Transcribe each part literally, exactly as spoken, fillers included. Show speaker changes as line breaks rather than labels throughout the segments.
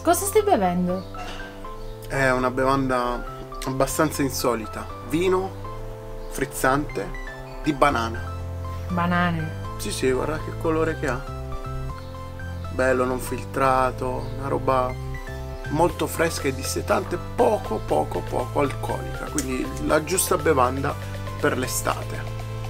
Cosa stai bevendo?
È una bevanda abbastanza insolita. Vino frizzante di banana.
Banane.
Sì, sì, guarda che colore che ha. Bello, non filtrato, una roba molto fresca e dissetante, poco, poco, poco alcolica. Quindi la giusta bevanda per l'estate.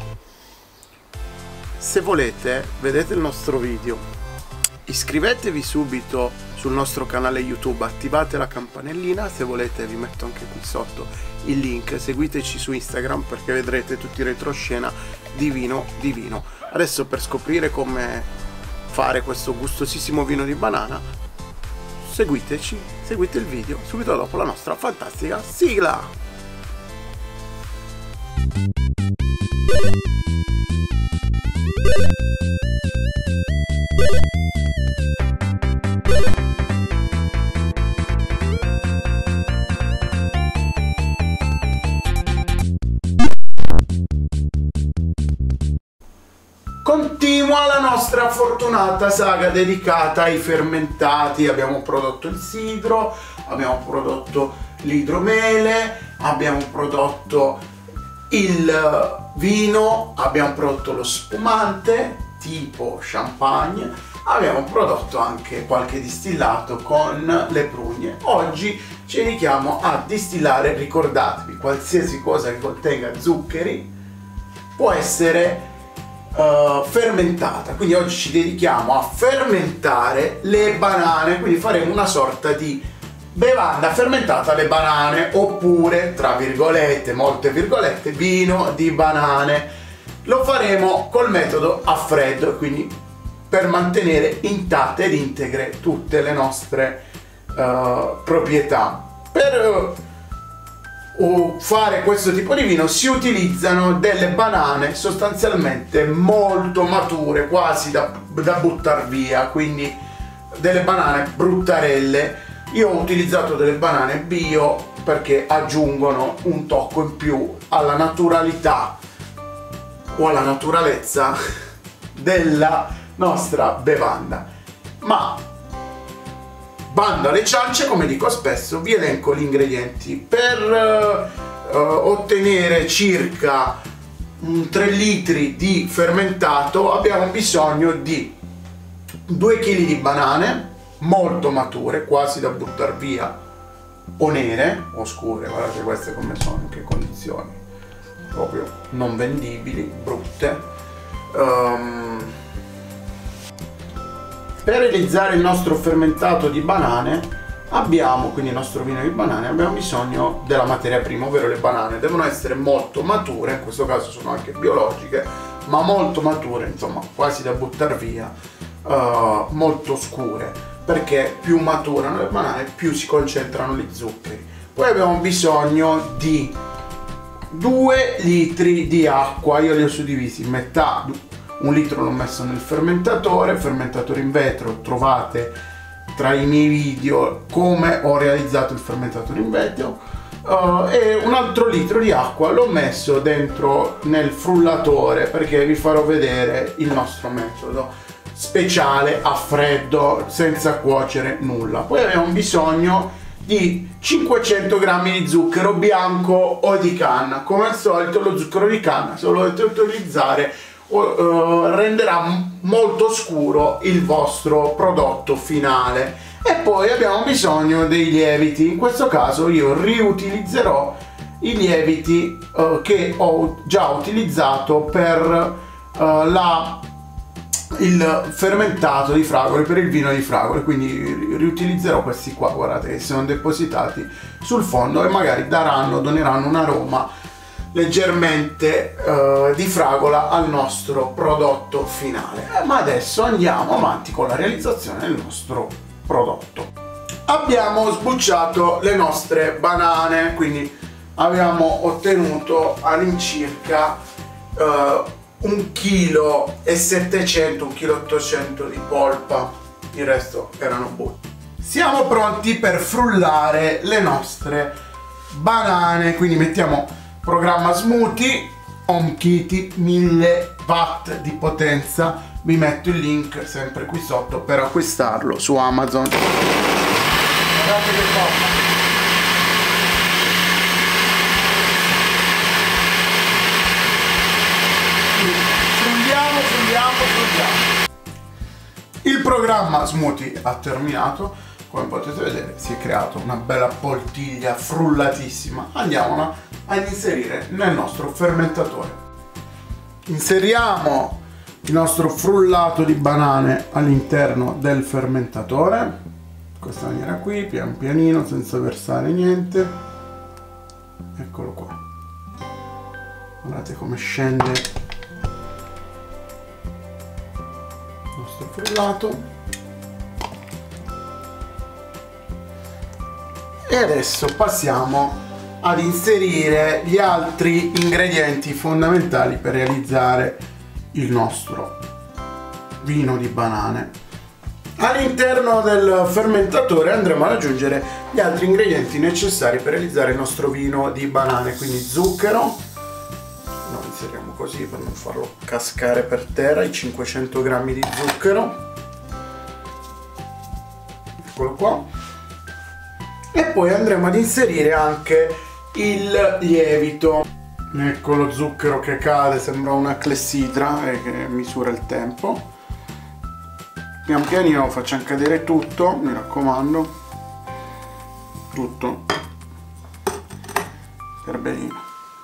Se volete, vedete il nostro video, iscrivetevi subito sul nostro canale YouTube, attivate la campanellina, se volete vi metto anche qui sotto il link, seguiteci su Instagram perché vedrete tutti i retroscena di vino di vino. Adesso, per scoprire come fare questo gustosissimo vino di banana, seguiteci, seguite il video subito dopo la nostra fantastica sigla. Continua la nostra fortunata saga dedicata ai fermentati. Abbiamo prodotto il sidro, abbiamo prodotto l'idromele, abbiamo prodotto il vino, abbiamo prodotto lo spumante tipo champagne, abbiamo prodotto anche qualche distillato con le prugne. Oggi ci dedichiamo a distillare. Ricordatevi, qualsiasi cosa che contenga zuccheri può essere Uh, fermentata, quindi oggi ci dedichiamo a fermentare le banane, quindi faremo una sorta di bevanda fermentata alle banane, oppure, tra virgolette, molte virgolette, vino di banane. Lo faremo col metodo a freddo, quindi per mantenere intatte ed integre tutte le nostre uh, proprietà. Per uh, fare questo tipo di vino si utilizzano delle banane sostanzialmente molto mature, quasi da, da buttar via, quindi delle banane bruttarelle. Io ho utilizzato delle banane bio perché aggiungono un tocco in più alla naturalità o alla naturalezza della nostra bevanda. Ma bando alle ciance, come dico spesso, vi elenco gli ingredienti. Per uh, ottenere circa um, tre litri di fermentato abbiamo bisogno di due chili di banane molto mature, quasi da buttar via, o nere o scure, guardate queste come sono, in che condizioni, proprio non vendibili, brutte. Um, Per realizzare il nostro fermentato di banane abbiamo, quindi il nostro vino di banane, abbiamo bisogno della materia prima, ovvero le banane. Devono essere molto mature, in questo caso sono anche biologiche, ma molto mature, insomma quasi da buttar via, uh, molto scure, perché più maturano le banane più si concentrano gli zuccheri. Poi abbiamo bisogno di due litri di acqua, io li ho suddivisi in metà. Un litro l'ho messo nel fermentatore, fermentatore in vetro. Trovate tra i miei video come ho realizzato il fermentatore in vetro. Uh, e un altro litro di acqua l'ho messo dentro nel frullatore, perché vi farò vedere il nostro metodo speciale a freddo, senza cuocere nulla. Poi abbiamo bisogno di cinquecento grammi di zucchero bianco o di canna. Come al solito lo zucchero di canna, se lo volete utilizzare, Uh, renderà molto scuro il vostro prodotto finale. E poi abbiamo bisogno dei lieviti. In questo caso io riutilizzerò i lieviti uh, che ho già utilizzato per uh, la, il fermentato di fragole, per il vino di fragole, quindi riutilizzerò questi qua, guardate che sono depositati sul fondo e magari daranno, doneranno un aroma leggermente uh, di fragola al nostro prodotto finale. Eh, ma adesso andiamo avanti con la realizzazione del nostro prodotto. Abbiamo sbucciato le nostre banane, quindi abbiamo ottenuto all'incirca uh, un chilo e settecento, un chilo ottocento di polpa, il resto erano butti. Siamo pronti per frullare le nostre banane, quindi mettiamo programma smoothie, Home Kitty, mille watt di potenza, vi metto il link sempre qui sotto per acquistarlo su Amazon. Guardate che cosa. Frulliamo, frulliamo, frulliamo. Il programma smoothie ha terminato. Come potete vedere si è creato una bella poltiglia frullatissima. Andiamola ad inserire nel nostro fermentatore. Inseriamo il nostro frullato di banane all'interno del fermentatore, in questa maniera qui, pian pianino, senza versare niente. Eccolo qua. Guardate come scende il nostro frullato. E adesso passiamo ad inserire gli altri ingredienti fondamentali per realizzare il nostro vino di banane. All'interno del fermentatore andremo ad aggiungere gli altri ingredienti necessari per realizzare il nostro vino di banane, quindi zucchero, lo inseriamo così per non farlo cascare per terra, i cinquecento grammi di zucchero, eccolo qua. E poi andremo ad inserire anche il lievito. Ecco lo zucchero che cade, sembra una clessidra e che misura il tempo. Pian pianino facciamo cadere tutto, mi raccomando, tutto per benino.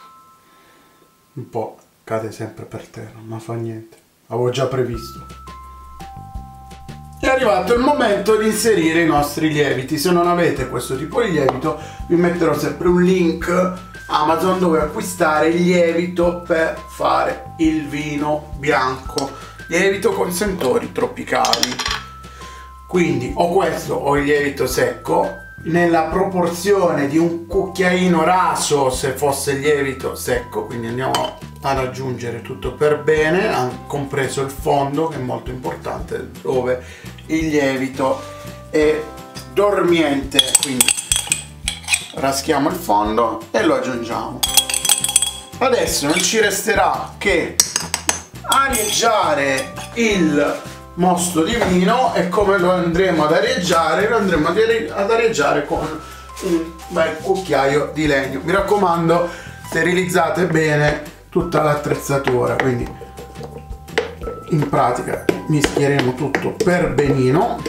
Un po' cade sempre per terra, ma fa niente, avevo già previsto. È arrivato il momento di inserire i nostri lieviti. Se non avete questo tipo di lievito vi metterò sempre un link Amazon dove acquistare il lievito per fare il vino bianco, lievito con sentori tropicali. Quindi o questo o il lievito secco nella proporzione di un cucchiaino raso se fosse il lievito secco. Quindi andiamo ad aggiungere tutto per bene, compreso il fondo che è molto importante, dove il lievito è dormiente. Quindi raschiamo il fondo e lo aggiungiamo. Adesso non ci resterà che arieggiare il mosto di vino, e come lo andremo ad arieggiare? Lo andremo ad arieggiare con un bel cucchiaio di legno. Mi raccomando, sterilizzate bene tutta l'attrezzatura, quindi in pratica mischieremo tutto per benino.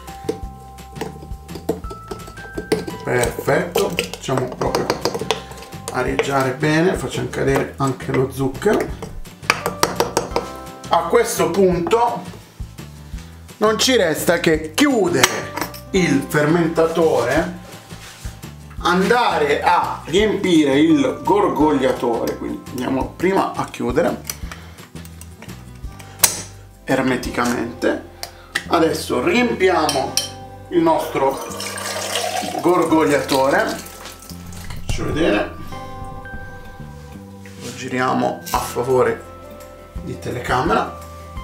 Perfetto, facciamo proprio arieggiare bene, facciamo cadere anche lo zucchero. A questo punto non ci resta che chiudere il fermentatore, andare a riempire il gorgogliatore, quindi andiamo prima a chiudere ermeticamente. Adesso riempiamo il nostro gorgogliatore, faccio vedere, lo giriamo a favore di telecamera.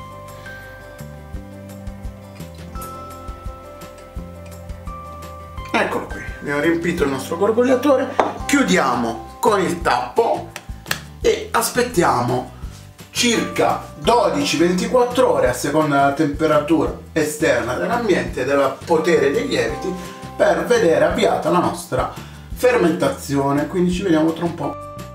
Eccolo qui, abbiamo riempito il nostro gorgogliatore, chiudiamo con il tappo e aspettiamo circa dodici ventiquattro ore a seconda della temperatura esterna dell'ambiente e del potere dei lieviti per vedere avviata la nostra fermentazione. Quindi ci vediamo tra un po'.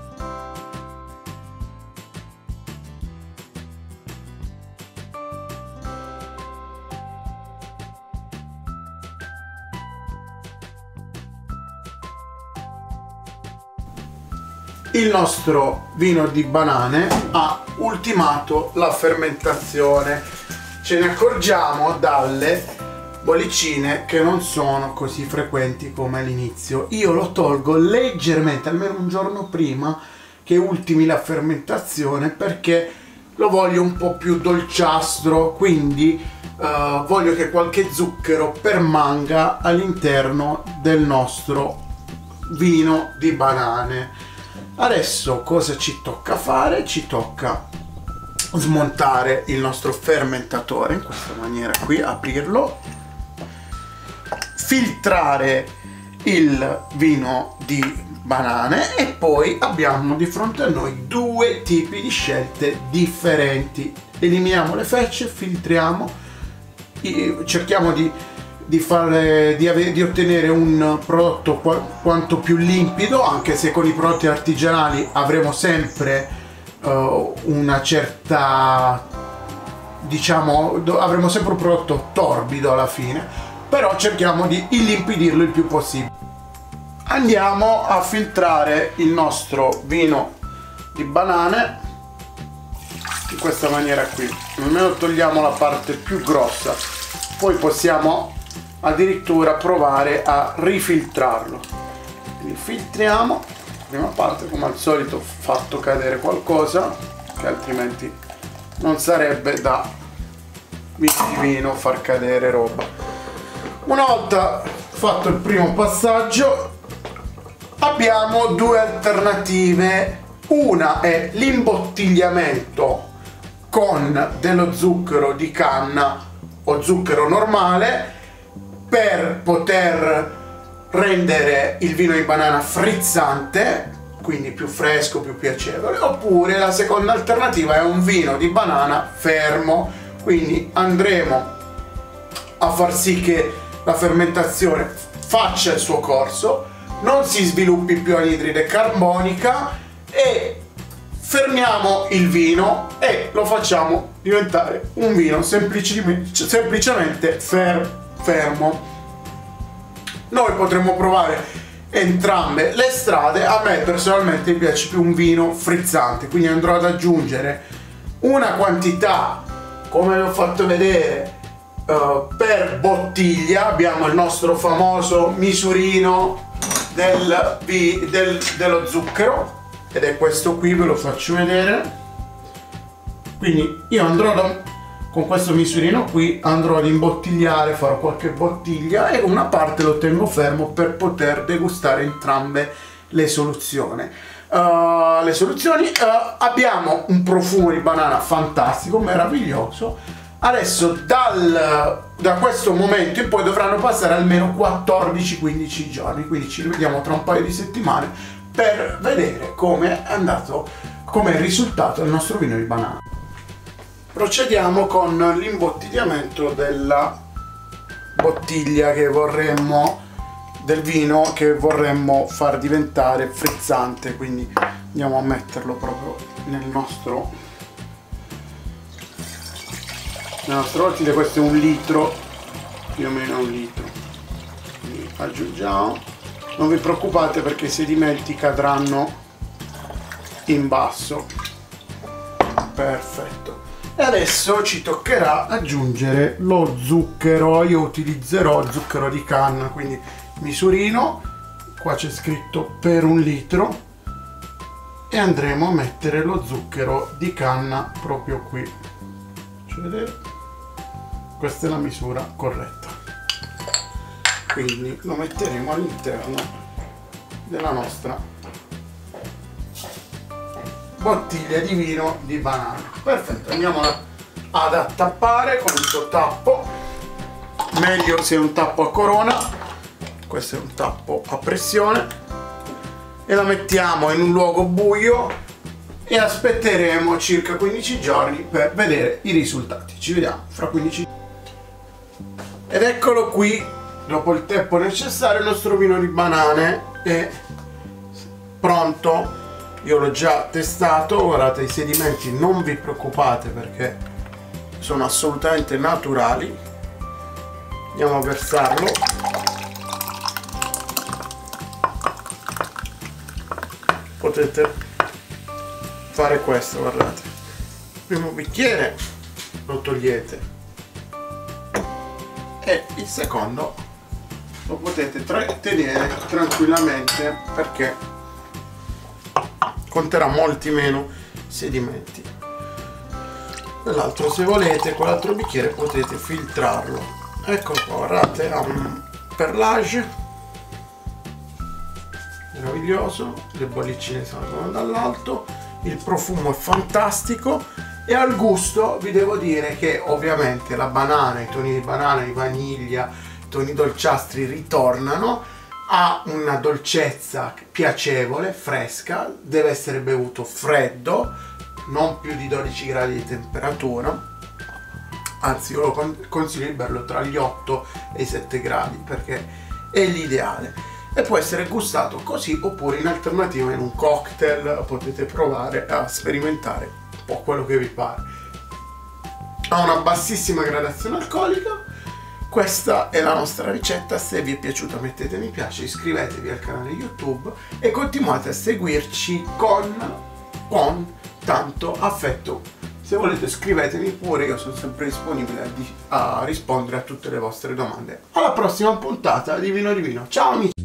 Il nostro vino di banane ha ultimato la fermentazione. Ce ne accorgiamo dalle bollicine che non sono così frequenti come all'inizio. Io lo tolgo leggermente, almeno un giorno prima che ultimi la fermentazione, perché lo voglio un po' più dolciastro, quindi uh, voglio che qualche zucchero permanga all'interno del nostro vino di banane. Adesso cosa ci tocca fare? Ci tocca smontare il nostro fermentatore in questa maniera qui, aprirlo, filtrare il vino di banane e poi abbiamo di fronte a noi due tipi di scelte differenti. Eliminiamo le fecce, filtriamo, cerchiamo di, di, fare, di, avere, di ottenere un prodotto qu quanto più limpido, anche se con i prodotti artigianali avremo sempre uh, una certa, diciamo, avremo sempre un prodotto torbido alla fine, però cerchiamo di illimpidirlo il più possibile. Andiamo a filtrare il nostro vino di banane in questa maniera qui, almeno togliamo la parte più grossa, poi possiamo addirittura provare a rifiltrarlo. Quindi filtriamo la prima parte, come al solito ho fatto cadere qualcosa che altrimenti non sarebbe da vino di vino far cadere roba. Una volta fatto il primo passaggio abbiamo due alternative. Una è l'imbottigliamento con dello zucchero di canna o zucchero normale per poter rendere il vino di banana frizzante, quindi più fresco, più piacevole. Oppure la seconda alternativa è un vino di banana fermo, quindi andremo a far sì che la fermentazione faccia il suo corso, non si sviluppi più anidride carbonica e fermiamo il vino e lo facciamo diventare un vino semplicemente, semplicemente fer, fermo. Noi potremmo provare entrambe le strade. A me personalmente mi piace più un vino frizzante, quindi andrò ad aggiungere una quantità, come vi ho fatto vedere, uh, per bottiglia. Abbiamo il nostro famoso misurino del, del, dello zucchero, ed è questo qui, ve lo faccio vedere. Quindi io andrò da, con questo misurino qui andrò ad imbottigliare, farò qualche bottiglia e una parte lo tengo fermo per poter degustare entrambe le soluzioni. Uh, le soluzioni uh, abbiamo un profumo di banana fantastico, meraviglioso. Adesso dal, da questo momento in poi dovranno passare almeno quattordici quindici giorni, quindi ci rivediamo tra un paio di settimane per vedere come è andato, come è il risultato del nostro vino di banana. Procediamo con l'imbottigliamento della bottiglia che vorremmo, del vino che vorremmo far diventare frizzante, quindi andiamo a metterlo proprio nel nostro nella nostra bottiglia. Questo è un litro, più o meno un litro, quindi aggiungiamo. Non vi preoccupate perché i sedimenti cadranno in basso. Perfetto. E adesso ci toccherà aggiungere lo zucchero. Io utilizzerò zucchero di canna, quindi misurino, qua c'è scritto per un litro, e andremo a mettere lo zucchero di canna proprio qui. Faccio vedere. Questa è la misura corretta. Quindi lo metteremo all'interno della nostra bottiglia di vino di banana. Perfetto, andiamo ad attappare con il suo tappo. Meglio se è un tappo a corona, questo è un tappo a pressione, e la mettiamo in un luogo buio e aspetteremo circa quindici giorni per vedere i risultati. Ci vediamo fra quindici giorni. Ed eccolo qui. Dopo il tempo necessario il nostro vino di banane è pronto. Io l'ho già testato, guardate i sedimenti, non vi preoccupate perché sono assolutamente naturali. Andiamo a versarlo. Potete fare questo, guardate. Il primo bicchiere lo togliete e il secondo lo potete tenere tranquillamente perché conterà molti meno sedimenti. L'altro, se volete, con l'altro bicchiere potete filtrarlo. Eccolo qua, guardate, ha un perlage meraviglioso, le bollicine salgono dall'alto, il profumo è fantastico e al gusto vi devo dire che ovviamente la banana, i toni di banana, di vaniglia, toni dolciastri ritornano, ha una dolcezza piacevole, fresca, deve essere bevuto freddo, non più di dodici gradi di temperatura, anzi io lo con- consiglio di berlo tra gli otto e i sette gradi perché è l'ideale, e può essere gustato così oppure in alternativa in un cocktail. Potete provare a sperimentare un po' quello che vi pare. Ha una bassissima gradazione alcolica. Questa è la nostra ricetta. Se vi è piaciuta mettete mi piace, iscrivetevi al canale YouTube e continuate a seguirci con, con tanto affetto. Se volete scrivetemi pure, io sono sempre disponibile a, a rispondere a tutte le vostre domande. Alla prossima puntata di Vino di Vino. Ciao amici!